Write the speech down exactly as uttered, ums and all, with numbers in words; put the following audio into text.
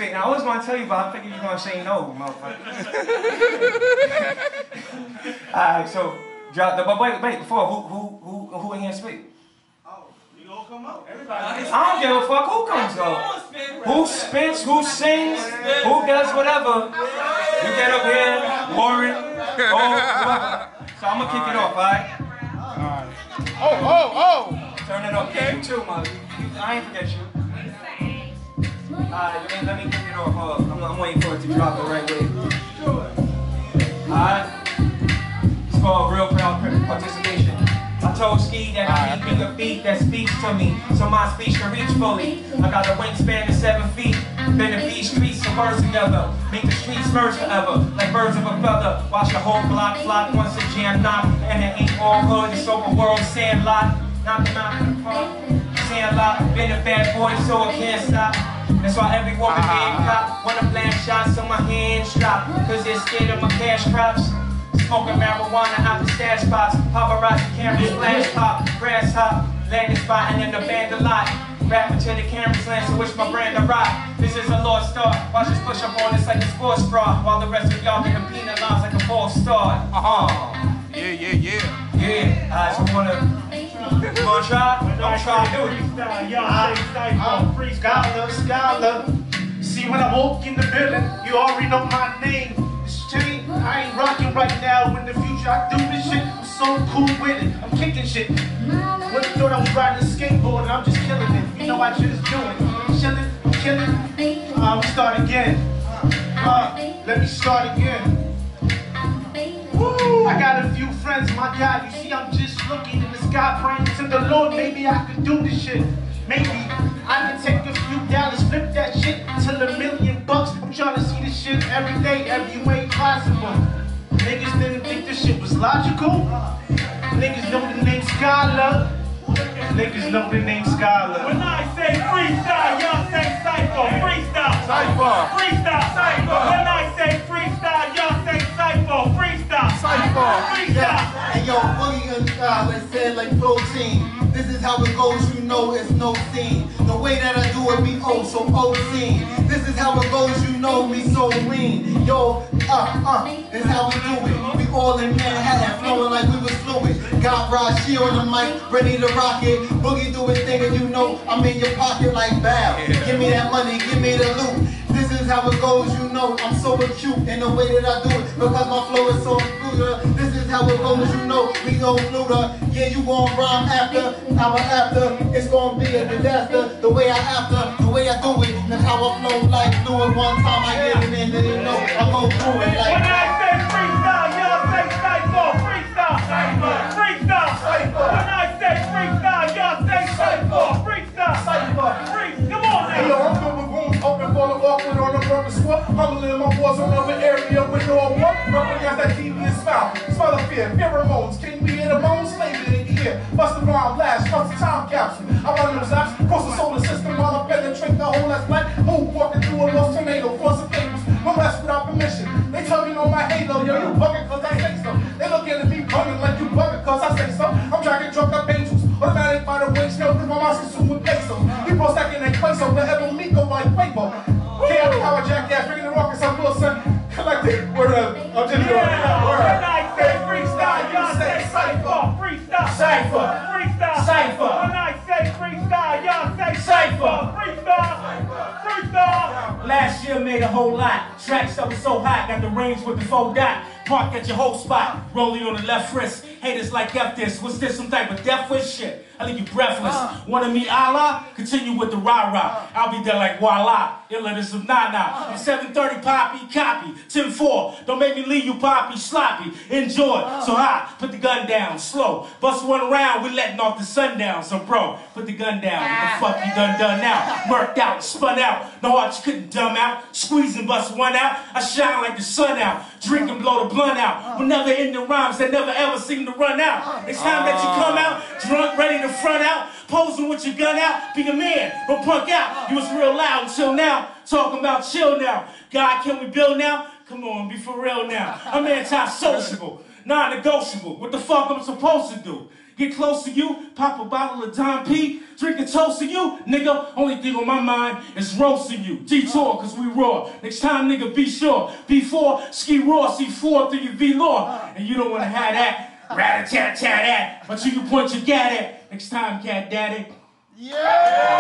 shit. Now I was gonna tell you, but I figured you're gonna say no, motherfucker. Alright, so drop the. But wait, wait. Before who, who, who, who in here speak? Oh, you all come out. Everybody. I don't give a fuck who comes up. Who spits? Who sings? Who does whatever? You get up here, Warren, oh, whoever. So I'm gonna kick it off, alright? Alright. Oh, oh, oh! Turn it up, okay. You too, man. I ain't forget you. Alright, let me, let me kick it off. Uh, I'm, I'm waiting for it to drop the right way. Alright? It's called real proud participation. I told Ski that I need bigger feet that speaks to me, so my speech can reach fully. I got a wingspan of seven feet. Been in these streets and words together. Make the streets merge forever, like birds of a feather. Watch the whole block flock once a jam knock. And it ain't all hood, it's over world sandlot. Knock them out in the park. Sandlot, been a bad boy, so I can't stop. That's why every woman being cop wanna blast shots on my hands drop. Cause they're scared of my cash crops. Smoking marijuana out the stash box. Paparazzi cameras flash pop. Grass hop, landing spot and then abandoned lot. Rapping to the cameras land, so wish my brand to rock. This is a lost start. Watch us push up on this like a sports bra. While the rest of y'all getting penalized like a false start. Uh-huh. Yeah, yeah, yeah. Yeah. Alright, so wanna you wanna try? I'm gonna try to do it. I'm free scholar, scholar. See when I walk in the building, you already know my name. It's chain, I ain't rocking right now. In the future, I do this shit. I'm so cool with it. I'm kicking shit. When you thought I was riding a skateboard, and I'm just killing it. You know what I just doing. Chilling, killing. Uh, let me start again. Uh, let me start again. Woo! I got a few friends, my God. You see, I'm just looking in the sky, praying to the Lord. Maybe I could do this shit. Maybe I can take a few dollars, flip that shit till a million bucks. I'm trying to see this shit every day, every way possible. Niggas didn't think this shit was logical. Niggas know the name Scholar. Niggas know the name Scholar. When I say freestyle, y'all say cypher. Freestyle. Cypher. Freestyle. Cypher. When I say freestyle, y'all say cypher. Freestyle. Cypher. Freestyle. And yo, boogie and style, it's said like protein. This is how it goes, you know it's no scene. The way that I do it be oh so obscene. This is how it goes, you know me so lean. Yo, uh, uh, this how we do it. We all in Manhattan, flowing like we was fluid. Got Rashi on the mic, ready to rock it. Boogie do his thing and you know I'm in your pocket like bow. Give me that money, give me the loot. This is how it goes, you know I'm so acute in the way that I do it. Because my flow is so fluid. This is how it goes, you know we go fluid. Yeah, you gon' rhyme after, hour after. It's gon' be a disaster. The way I after, the way I do it. That's how I flow like fluid. One time I get it in and you know I go through it like. When I say freestyle, y'all say cypher. Freestyle. Cypher. Freestyle. Cypher. When I say freestyle, y'all say cypher. Freestyle. Cypher. Free. Come on now. Hey, yo, I'm good with rooms open for the awkward on the rubber squat. Humbling my boys on every area with no one. Rubbing against that devious smile. Smell of fear, pheromones. King me in the bones, flavor in the ear. Bust the rhyme blast, bust the time capsule. I run those apps, cross the solar system while I penetrate the whole that's black. Move, walking through a lost tornado, force of papers. No rest without permission. They tugging on my halo, yo, you bugging cause I say so. They looking at me bugging like you bugging cause I say so. I'm dragging truck up angels, automatic by the waist, no, cause my mind's consumed with pesos. People stacking that queso, forever me go like Quavo. Can't how I jackass, bringing the rockets, I'm Wilson. Collected, word up, I'm just doing it. When I say freestyle, y'all say cypher. Freestyle. Cypher. Freestyle. Cypher. When I say freestyle, y'all say cypher. Freestyle. Freestyle. Last year made a whole lot. Tracks that was so hot, got the range with the full dot. Park at your whole spot, rolling on the left wrist. Haters like F this, what's this, some type of death wish shit? I leave you breathless. Uh. Wanna meet Allah? Continue with the rah-rah. I'll be there like voila, iller than some nah-nah. I'm seven thirty poppy, copy, ten four. Don't make me leave you poppy, sloppy. Enjoy, so hot, put the gun down, slow. Bust one around, we letting off the sundown. So bro, put the gun down, what the fuck you done done now? Murked out, spun out, no heart you couldn't dumb out. Squeeze and bust one out, I shine like the sun out. Drink and blow the blunt out. We'll never end the rhymes that never ever seem to run out. It's time that you come out, drunk, ready to front out, posing with your gun out. Be a man, don't punk out. You was real loud until now. Talking about chill now. God, can we build now? Come on, be for real now. I'm anti-sociable, non-negotiable. What the fuck I'm supposed to do? Get close to you, pop a bottle of Dom P, drink a toast to you, nigga. Only thing on my mind is roasting you. Detour, cause we raw. Next time, nigga, be sure. Before, ski raw, C four through your V-Law. And you don't wanna have that, rat-a-tat-tat-at, but you can point your gat at. Next time, cat daddy. Yeah!